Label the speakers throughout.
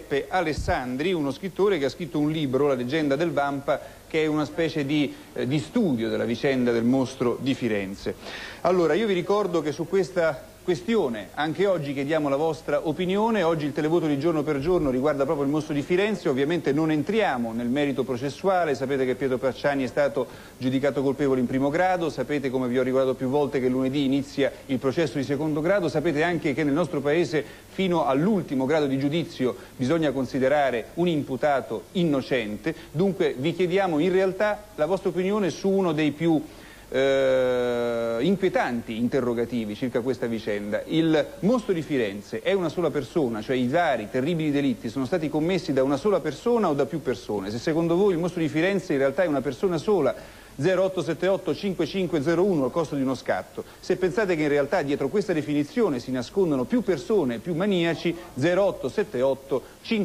Speaker 1: Giuseppe Alessandri, uno scrittore che ha scritto un libro, La leggenda del Vampa, che è una specie di studio della vicenda del mostro di Firenze. Allora, io vi ricordo che su questa questione anche oggi chiediamo la vostra opinione. Oggi il televoto di giorno per giorno riguarda proprio il mostro di Firenze. Ovviamente non entriamo nel merito processuale, sapete che Pietro Pacciani è stato giudicato colpevole in primo grado, sapete, come vi ho ricordato più volte, che lunedì inizia il processo di secondo grado, sapete anche che nel nostro paese fino all'ultimo grado di giudizio bisogna considerare un imputato innocente. Dunque vi chiediamo in realtà la vostra opinione su uno dei più inquietanti interrogativi circa questa vicenda. Il mostro di Firenze è una sola persona, cioè i vari terribili delitti sono stati commessi da una sola persona o da più persone? Se secondo voi il mostro di Firenze in realtà è una persona sola, 0878 5501 al costo di uno scatto. Se pensate che in realtà dietro questa definizione si nascondono più persone, più maniaci, 0878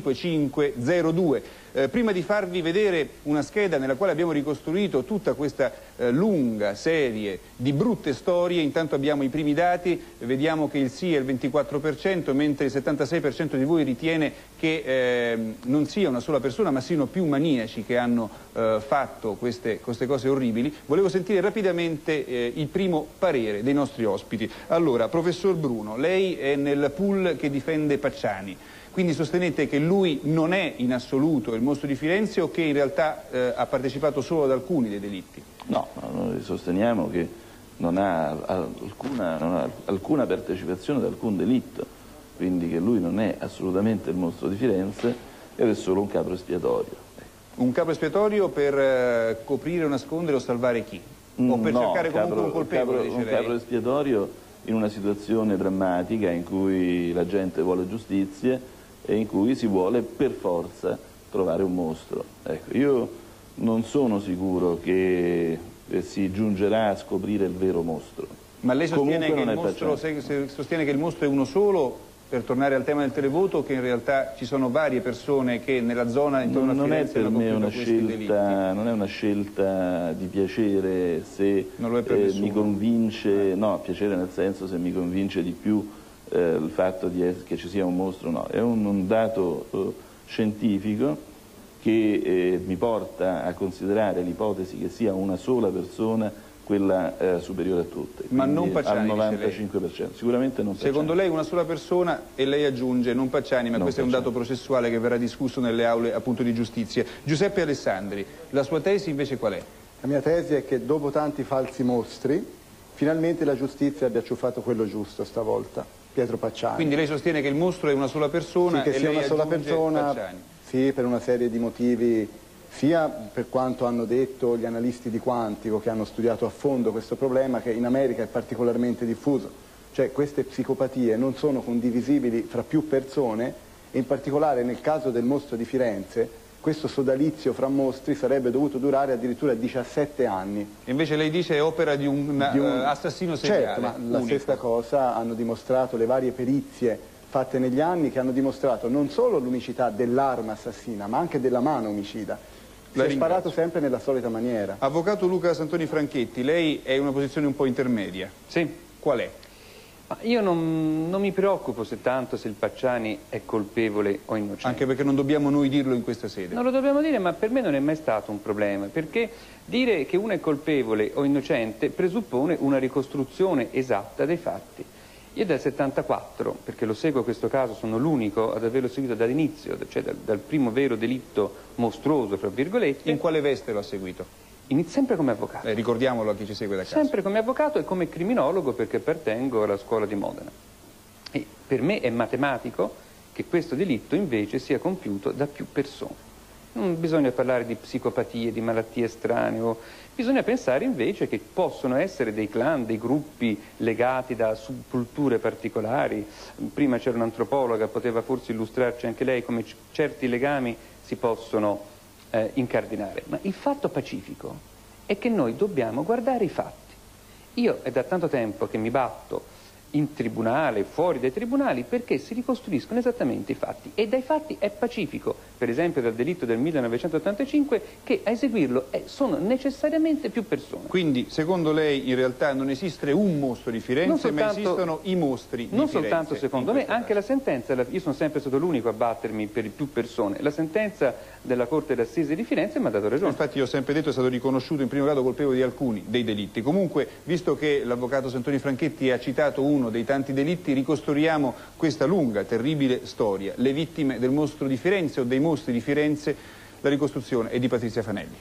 Speaker 1: 5502. Prima di farvi vedere una scheda nella quale abbiamo ricostruito tutta questa lunga serie di brutte storie, intanto abbiamo i primi dati, vediamo che il sì è il 24%, mentre il 76% di voi ritiene che non sia una sola persona, ma siano più maniaci che hanno fatto queste cose orribili. Volevo sentire rapidamente il primo parere dei nostri ospiti. Allora, professor Bruno, lei è nel pool che difende Pacciani. Quindi sostenete che lui non è in assoluto il mostro di Firenze o che in realtà ha partecipato solo ad alcuni dei delitti?
Speaker 2: No, noi sosteniamo che non ha alcuna partecipazione ad alcun delitto, quindi che lui non è assolutamente il mostro di Firenze ed è solo un capro espiatorio.
Speaker 1: Un capro espiatorio per coprire o nascondere o salvare chi? O per cercare comunque un colpevole, dice lei?
Speaker 2: Un capro espiatorio in una situazione drammatica in cui la gente vuole giustizia e in cui si vuole per forza trovare un mostro. Ecco, io non sono sicuro che si giungerà a scoprire il vero mostro.
Speaker 1: Ma lei sostiene che il mostro è uno solo, per tornare al tema del televoto, o che in realtà ci sono varie persone che nella zona intorno a Firenze hanno compiuto questi delitti?
Speaker 2: Non è una scelta di piacere se mi convince, no, piacere nel senso se mi convince di più il fatto che ci sia un mostro, no, è un dato scientifico che mi porta a considerare l'ipotesi che sia una sola persona quella superiore a tutte.
Speaker 1: Ma non Pacciani,
Speaker 2: al 95%, sicuramente non Pacciani.
Speaker 1: Secondo lei una sola persona, e lei aggiunge non Pacciani, ma questo è un dato processuale che verrà discusso nelle aule appunto di giustizia. Giuseppe Alessandri, la sua tesi invece qual è?
Speaker 3: La mia tesi è che dopo tanti falsi mostri, finalmente la giustizia abbia ciufato quello giusto stavolta. Pietro Pacciani.
Speaker 1: Quindi lei sostiene che il mostro è una sola persona?
Speaker 3: Sì, che sia una sola persona,
Speaker 1: Pacciani.
Speaker 3: Sì, per una serie di motivi, sia per quanto hanno detto gli analisti di Quantico che hanno studiato a fondo questo problema, che in America è particolarmente diffuso. Cioè queste psicopatie non sono condivisibili fra più persone e in particolare nel caso del mostro di Firenze questo sodalizio fra mostri sarebbe dovuto durare addirittura 17 anni.
Speaker 1: Invece lei dice è opera di un assassino seriale.
Speaker 3: Certo, ma la stessa cosa hanno dimostrato le varie perizie fatte negli anni, che hanno dimostrato non solo l'unicità dell'arma assassina, ma anche della mano omicida. Si è sparato sempre nella solita maniera.
Speaker 1: Avvocato Luca Santoni Franchetti, lei è in una posizione un po' intermedia.
Speaker 4: Sì.
Speaker 1: Qual è?
Speaker 4: Io non mi preoccupo tanto se il Pacciani è colpevole o innocente.
Speaker 1: Anche perché non dobbiamo noi dirlo in questa sede.
Speaker 4: Non lo dobbiamo dire, ma per me non è mai stato un problema, perché dire che uno è colpevole o innocente presuppone una ricostruzione esatta dei fatti. Io dal 74, perché lo seguo questo caso, sono l'unico ad averlo seguito dall'inizio, cioè dal primo vero delitto mostruoso, fra virgolette.
Speaker 1: In quale veste lo ha seguito?
Speaker 4: Sempre come avvocato.
Speaker 1: Ricordiamolo a chi ci segue da casa.
Speaker 4: Sempre come avvocato e come criminologo, perché appartengo alla scuola di Modena. E per me è matematico che questo delitto invece sia compiuto da più persone. Non bisogna parlare di psicopatie, di malattie strane, bisogna pensare invece che possono essere dei clan, dei gruppi legati da subculture particolari. Prima c'era un'antropologa, poteva forse illustrarci anche lei come certi legami si possono incardinare. Ma il fatto pacifico è che noi dobbiamo guardare i fatti. Io è da tanto tempo che mi batto in tribunale, fuori dai tribunali, perché si ricostruiscono esattamente i fatti, e dai fatti è pacifico, per esempio dal delitto del 1985, che a eseguirlo sono necessariamente più persone.
Speaker 1: Quindi secondo lei in realtà non esiste un mostro di Firenze, ma esistono i mostri di Firenze?
Speaker 4: Non soltanto secondo me, anche la sentenza, io sono sempre stato l'unico a battermi per più persone, la sentenza della Corte d'Assise di Firenze mi ha dato ragione.
Speaker 1: Infatti io ho sempre detto che è stato riconosciuto in primo grado colpevole di alcuni dei delitti. Comunque, visto che l'avvocato Santoni Franchetti ha citato uno dei tanti delitti, ricostruiamo questa lunga, terribile storia. Le vittime del mostro di Firenze o dei mostri di Firenze, la ricostruzione è di Patrizia Fanelli.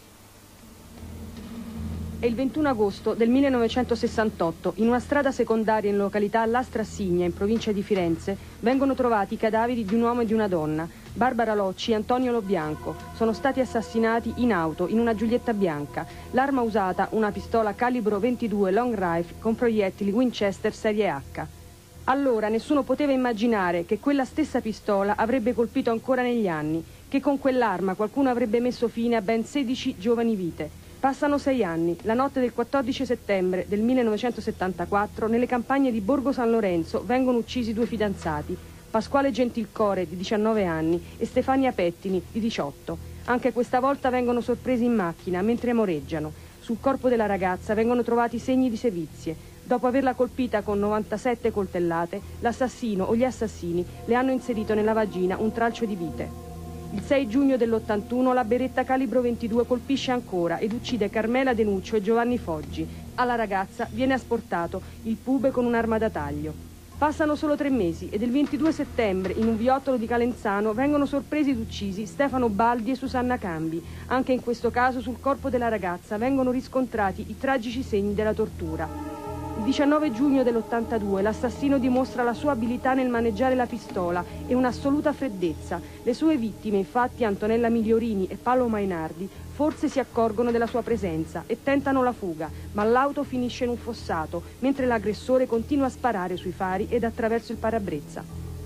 Speaker 5: È il 21 agosto del 1968, in una strada secondaria in località La Strassigna, in provincia di Firenze, vengono trovati i cadaveri di un uomo e di una donna, Barbara Locci e Antonio Lobianco. Sono stati assassinati in auto, in una Giulietta bianca. L'arma usata, una pistola calibro 22 long rifle con proiettili Winchester serie H. Allora nessuno poteva immaginare che quella stessa pistola avrebbe colpito ancora negli anni, che con quell'arma qualcuno avrebbe messo fine a ben 16 giovani vite. Passano 6 anni, la notte del 14 settembre del 1974, nelle campagne di Borgo San Lorenzo vengono uccisi 2 fidanzati, Pasquale Gentilcore, di 19 anni, e Stefania Pettini, di 18. Anche questa volta vengono sorpresi in macchina, mentre amoreggiano. Sul corpo della ragazza vengono trovati segni di sevizie. Dopo averla colpita con 97 coltellate, l'assassino o gli assassini le hanno inserito nella vagina un tralcio di vite. Il 6 giugno dell'81 la beretta calibro 22 colpisce ancora ed uccide Carmela Denuccio e Giovanni Foggi. Alla ragazza viene asportato il pube con un'arma da taglio. Passano solo 3 mesi ed il 22 settembre in un viottolo di Calenzano vengono sorpresi ed uccisi Stefano Baldi e Susanna Cambi. Anche in questo caso sul corpo della ragazza vengono riscontrati i tragici segni della tortura. Il 19 giugno dell'82 l'assassino dimostra la sua abilità nel maneggiare la pistola e un'assoluta freddezza. Le sue vittime, infatti, Antonella Migliorini e Paolo Mainardi, forse si accorgono della sua presenza e tentano la fuga, ma l'auto finisce in un fossato, mentre l'aggressore continua a sparare sui fari ed attraverso il parabrezza.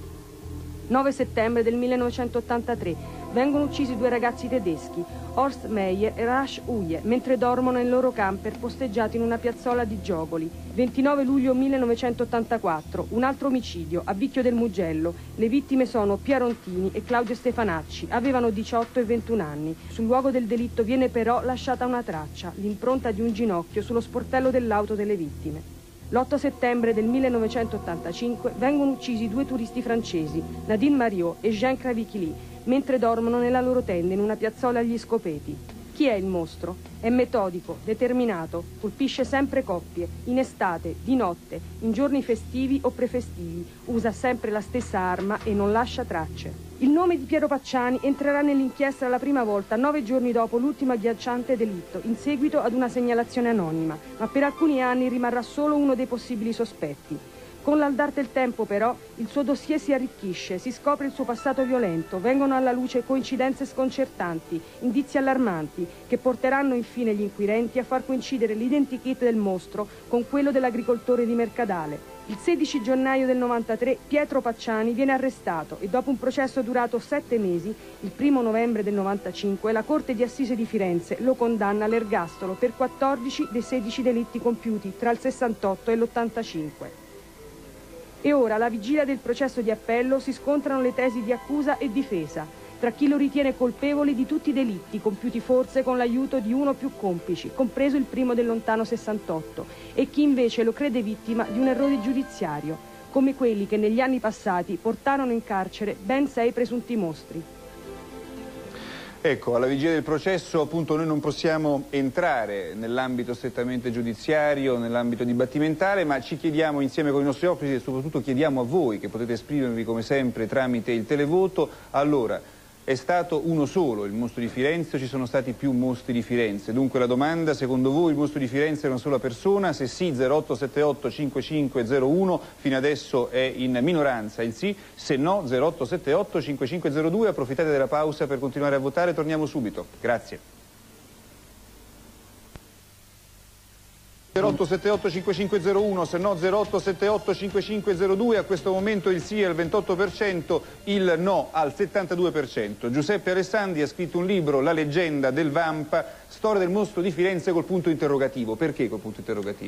Speaker 5: 9 settembre del 1983 vengono uccisi 2 ragazzi tedeschi, Horst Meyer e Rasch Uye, mentre dormono nel loro camper posteggiati in una piazzola di Giogoli. 29 luglio 1984, un altro omicidio a Vicchio del Mugello. Le vittime sono Piarontini e Claudio Stefanacci, avevano 18 e 21 anni. Sul luogo del delitto viene però lasciata una traccia, l'impronta di un ginocchio sullo sportello dell'auto delle vittime. L'8 settembre del 1985 vengono uccisi 2 turisti francesi, Nadine Mariot e Jean Cravichili, mentre dormono nella loro tenda in una piazzola agli Scopeti. Chi è il mostro? È metodico, determinato, colpisce sempre coppie, in estate, di notte, in giorni festivi o prefestivi, usa sempre la stessa arma e non lascia tracce. Il nome di Piero Pacciani entrerà nell'inchiesta la prima volta 9 giorni dopo l'ultimo agghiacciante delitto, in seguito ad una segnalazione anonima, ma per alcuni anni rimarrà solo uno dei possibili sospetti. Con l'andar del tempo, però, il suo dossier si arricchisce, si scopre il suo passato violento, vengono alla luce coincidenze sconcertanti, indizi allarmanti, che porteranno infine gli inquirenti a far coincidere l'identikit del mostro con quello dell'agricoltore di Mercadale. Il 16 gennaio del 93 Pietro Pacciani viene arrestato e dopo un processo durato 7 mesi, il 1 novembre del 95, la Corte di Assise di Firenze lo condanna all'ergastolo per 14 dei 16 delitti compiuti tra il 68 e l'85. E ora, alla vigilia del processo di appello, si scontrano le tesi di accusa e difesa, tra chi lo ritiene colpevole di tutti i delitti, compiuti forse con l'aiuto di uno o più complici, compreso il primo del lontano 68, e chi invece lo crede vittima di un errore giudiziario, come quelli che negli anni passati portarono in carcere ben 6 presunti mostri.
Speaker 1: Ecco, alla vigilia del processo appunto noi non possiamo entrare nell'ambito strettamente giudiziario, nell'ambito dibattimentale, ma ci chiediamo insieme con i nostri ospiti e soprattutto chiediamo a voi, che potete esprimervi come sempre tramite il televoto, allora, è stato uno solo il mostro di Firenze o ci sono stati più mostri di Firenze? Dunque la domanda, secondo voi il mostro di Firenze è una sola persona? Se sì, 0878 5501, fino adesso è in minoranza il sì, se no 0878 5502, approfittate della pausa per continuare a votare, torniamo subito. Grazie. 0878 5501, se no 0878 5502, a questo momento il sì è al 28%, il no al 72%. Giuseppe Alessandri ha scritto un libro, La leggenda del Vampa, storia del mostro di Firenze col punto interrogativo. Perché col punto interrogativo?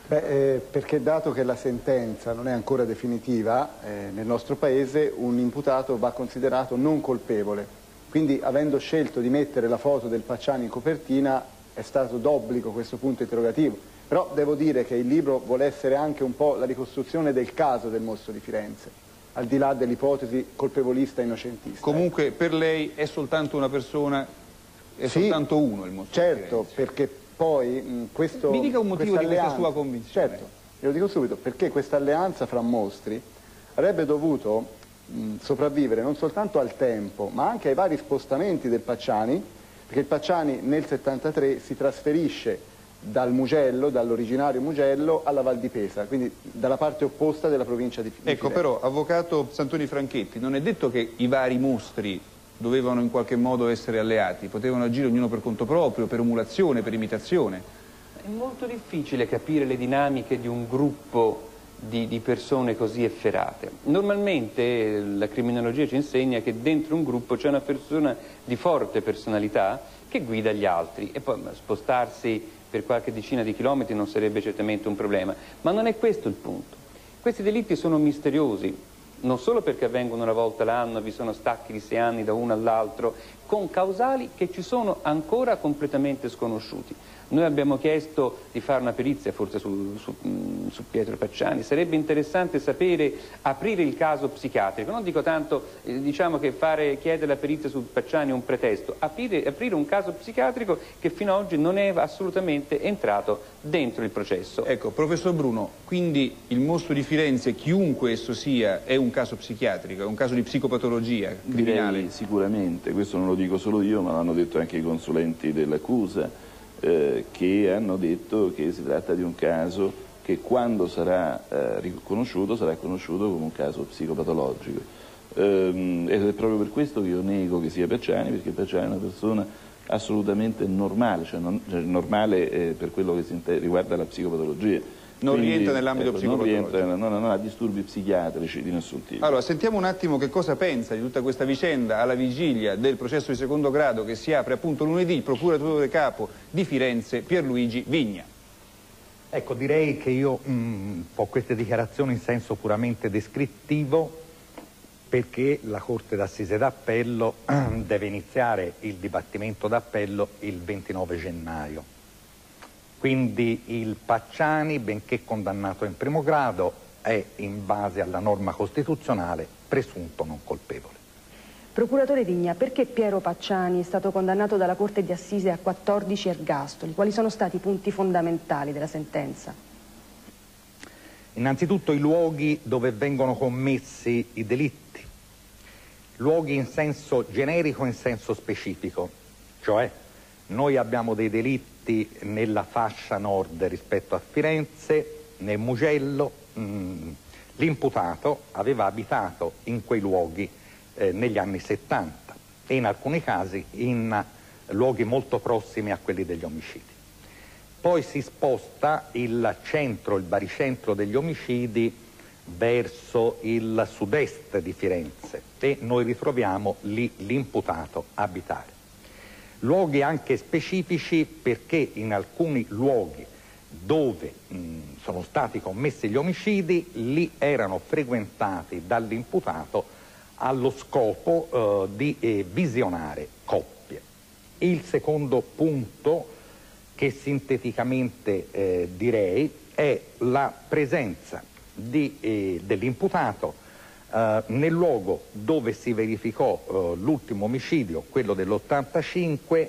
Speaker 3: Perché dato che la sentenza non è ancora definitiva, nel nostro Paese un imputato va considerato non colpevole. Quindi, avendo scelto di mettere la foto del Pacciani in copertina, è stato d'obbligo questo punto interrogativo. Però devo dire che il libro vuole essere anche un po' la ricostruzione del caso del mostro di Firenze, al di là dell'ipotesi colpevolista innocentista.
Speaker 1: Comunque per lei è soltanto una persona, è soltanto uno il mostro di Firenze.
Speaker 3: Certo, perché poi questo...
Speaker 1: Mi dica un motivo di questa sua convinzione.
Speaker 3: Certo, glielo dico subito, perché questa alleanza fra mostri avrebbe dovuto sopravvivere non soltanto al tempo, ma anche ai vari spostamenti del Pacciani, perché il Pacciani nel 73 si trasferisce dal Mugello, dall'originario Mugello, alla Val di Pesa, quindi dalla parte opposta della provincia di Firenze.
Speaker 1: Ecco, però, avvocato Santoni Franchetti, non è detto che i vari mostri dovevano in qualche modo essere alleati, potevano agire ognuno per conto proprio, per emulazione, per imitazione.
Speaker 4: È molto difficile capire le dinamiche di un gruppo di persone così efferate. Normalmente la criminologia ci insegna che dentro un gruppo c'è una persona di forte personalità che guida gli altri e poi spostarsi per qualche decina di chilometri non sarebbe certamente un problema, ma non è questo il punto. Questi delitti sono misteriosi, non solo perché avvengono una volta l'anno, vi sono stacchi di 6 anni da uno all'altro, con causali che ci sono ancora completamente sconosciuti. Noi abbiamo chiesto di fare una perizia forse su Pietro Pacciani, sarebbe interessante sapere, aprire il caso psichiatrico, non dico tanto, diciamo che chiedere la perizia su Pacciani è un pretesto, aprire un caso psichiatrico che fino ad oggi non è assolutamente entrato dentro il processo.
Speaker 1: Ecco, professor Bruno, quindi il mostro di Firenze, chiunque esso sia, è un caso psichiatrico, è un caso di psicopatologia criminale?
Speaker 2: Direi sicuramente, questo non lo dico solo io, ma l'hanno detto anche i consulenti dell'accusa, che hanno detto che si tratta di un caso che quando sarà riconosciuto sarà conosciuto come un caso psicopatologico. Ed è proprio per questo che io nego che sia Pacciani, perché Pacciani è una persona assolutamente normale, cioè normale per quello che riguarda la psicopatologia.
Speaker 1: Non rientra nell'ambito psicopatologico.
Speaker 2: Non ha disturbi psichiatrici di nessun tipo.
Speaker 1: Allora, sentiamo un attimo che cosa pensa di tutta questa vicenda alla vigilia del processo di secondo grado che si apre appunto lunedì il procuratore capo di Firenze Pierluigi Vigna.
Speaker 6: Ecco, direi che io ho queste dichiarazioni in senso puramente descrittivo, perché la Corte d'Assise d'Appello deve iniziare il dibattimento d'appello il 29 gennaio. Quindi il Pacciani, benché condannato in primo grado, è, in base alla norma costituzionale, presunto non colpevole.
Speaker 5: Procuratore Vigna, perché Piero Pacciani è stato condannato dalla Corte di Assise a 14 ergastoli? Quali sono stati i punti fondamentali della sentenza?
Speaker 6: Innanzitutto i luoghi dove vengono commessi i delitti. Luoghi in senso generico e in senso specifico, cioè noi abbiamo dei delitti nella fascia nord rispetto a Firenze, nel Mugello. L'imputato aveva abitato in quei luoghi negli anni 70 e in alcuni casi in luoghi molto prossimi a quelli degli omicidi. Poi si sposta il baricentro degli omicidi verso il sud-est di Firenze e noi ritroviamo lì l'imputato abitare. Luoghi anche specifici, perché in alcuni luoghi dove sono stati commessi gli omicidi, lì erano frequentati dall'imputato allo scopo di visionare coppie. Il secondo punto, che sinteticamente direi, è la presenza dell'imputato nel luogo dove si verificò l'ultimo omicidio, quello dell'85,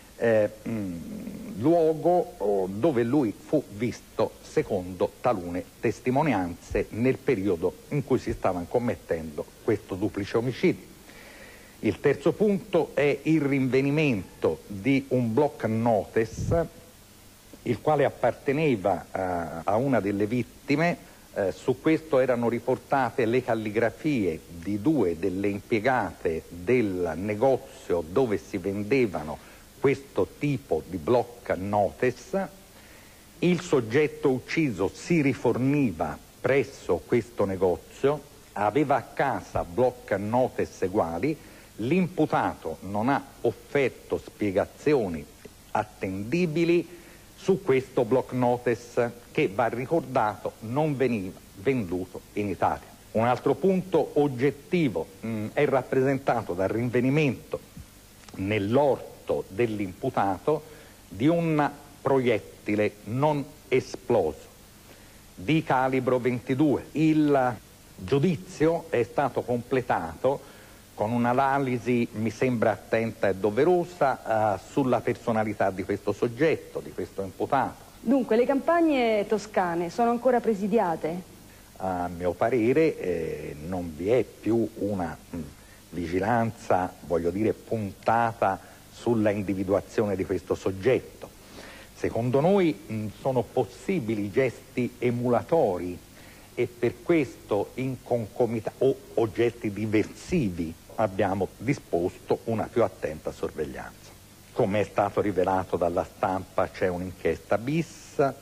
Speaker 6: luogo dove lui fu visto, secondo talune testimonianze, nel periodo in cui si stava commettendo questo duplice omicidio. Il terzo punto è il rinvenimento di un block notice, il quale apparteneva a una delle vittime. Su questo erano riportate le calligrafie di 2 delle impiegate del negozio dove si vendevano questo tipo di block notice. Il soggetto ucciso si riforniva presso questo negozio, aveva a casa block notice uguali. L'imputato non ha offerto spiegazioni attendibili su questo block notice che, va ricordato, non veniva venduto in Italia. Un altro punto oggettivo è rappresentato dal rinvenimento nell'orto dell'imputato di un proiettile non esploso di calibro 22. Il giudizio è stato completato con un'analisi, mi sembra attenta e doverosa, sulla personalità di questo soggetto, di questo imputato.
Speaker 5: Dunque, le campagne toscane sono ancora presidiate?
Speaker 6: A mio parere non vi è più una vigilanza, voglio dire, puntata sulla individuazione di questo soggetto. Secondo noi sono possibili gesti emulatori e per questo in concomitanza o gesti diversivi abbiamo disposto una più attenta sorveglianza. Come è stato rivelato dalla stampa, c'è un'inchiesta bis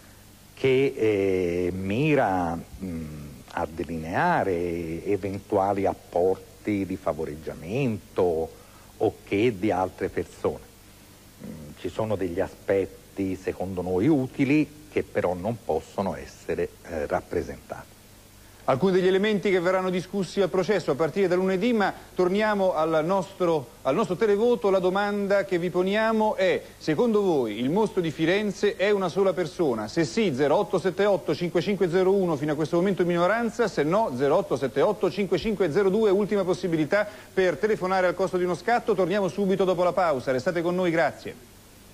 Speaker 6: che mira a delineare eventuali apporti di favoreggiamento o che di altre persone. Ci sono degli aspetti secondo noi utili che però non possono essere rappresentati.
Speaker 1: Alcuni degli elementi che verranno discussi al processo a partire da lunedì, ma torniamo al nostro televoto. La domanda che vi poniamo è: secondo voi il mostro di Firenze è una sola persona? Se sì, 0878 5501, fino a questo momento minoranza; se no, 0878 5502, ultima possibilità per telefonare al costo di uno scatto. Torniamo subito dopo la pausa, restate con noi, grazie.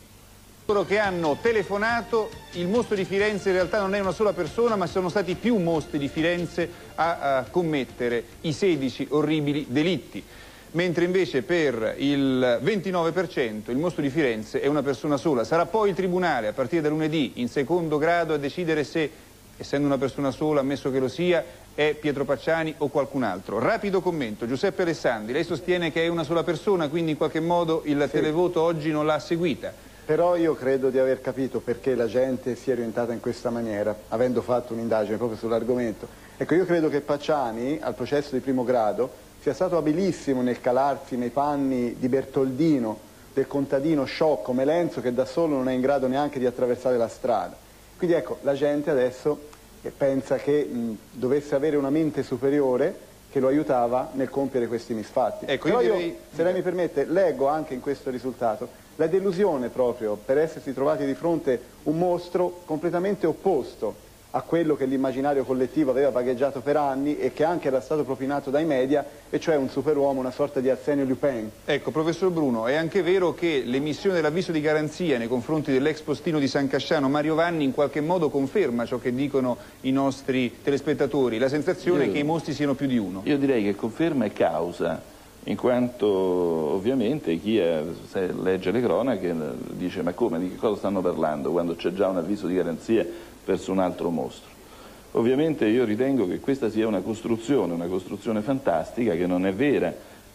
Speaker 1: Che hanno telefonato, il mostro di Firenze in realtà non è una sola persona, ma sono stati più mostri di Firenze a commettere i 16 orribili delitti, mentre invece per il 29% il mostro di Firenze è una persona sola. Sarà poi il Tribunale, a partire da lunedì, in secondo grado, a decidere se, essendo una persona sola, ammesso che lo sia, è Pietro Pacciani o qualcun altro. Rapido commento, Giuseppe Alessandri, lei sostiene che è una sola persona, quindi in qualche modo il televoto oggi non l'ha seguita.
Speaker 3: Però io credo di aver capito perché la gente si è orientata in questa maniera, avendo fatto un'indagine proprio sull'argomento. Ecco, io credo che Pacciani, al processo di primo grado, sia stato abilissimo nel calarsi nei panni di Bertoldino, del contadino sciocco, melenzo, che da solo non è in grado neanche di attraversare la strada. Quindi ecco, la gente adesso pensa che dovesse avere una mente superiore che lo aiutava nel compiere questi misfatti. Ecco, però io, se lei mi permette, leggo anche in questo risultato la delusione proprio per essersi trovati di fronte un mostro completamente opposto a quello che l'immaginario collettivo aveva vagheggiato per anni e che anche era stato propinato dai media, e cioè un superuomo, una sorta di Arsenio Lupin.
Speaker 1: Ecco, professor Bruno, è anche vero che l'emissione dell'avviso di garanzia nei confronti dell'ex postino di San Casciano, Mario Vanni, in qualche modo conferma ciò che dicono i nostri telespettatori, la sensazione è che i mostri siano più di uno?
Speaker 2: Io direi che conferma è causa, in quanto ovviamente chi legge le cronache dice: ma come, di che cosa stanno parlando quando c'è già un avviso di garanzia verso un altro mostro? Ovviamente io ritengo che questa sia una costruzione fantastica che non è vera,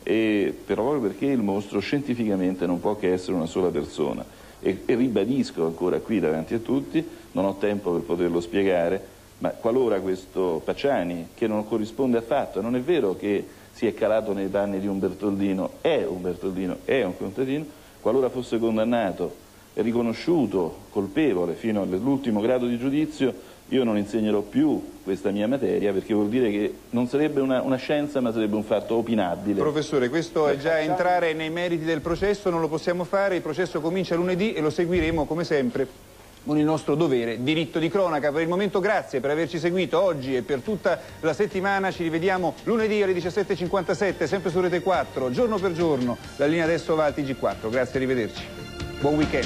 Speaker 2: però proprio perché il mostro scientificamente non può che essere una sola persona, e ribadisco ancora qui davanti a tutti, non ho tempo per poterlo spiegare, ma qualora questo Pacciani, che non corrisponde affatto, non è vero che si è calato nei panni di un Bertoldino, è un contadino, qualora fosse condannato e riconosciuto colpevole fino all'ultimo grado di giudizio, io non insegnerò più questa mia materia, perché vuol dire che non sarebbe una scienza, ma sarebbe un fatto opinabile.
Speaker 1: Professore, questo è già entrare nei meriti del processo, non lo possiamo fare, il processo comincia lunedì e lo seguiremo come sempre con il nostro dovere diritto di cronaca. Per il momento grazie per averci seguito oggi e per tutta la settimana. Ci rivediamo lunedì alle 17:57, sempre su Rete 4, giorno per giorno. La linea adesso va al TG4. Grazie, arrivederci. Buon weekend.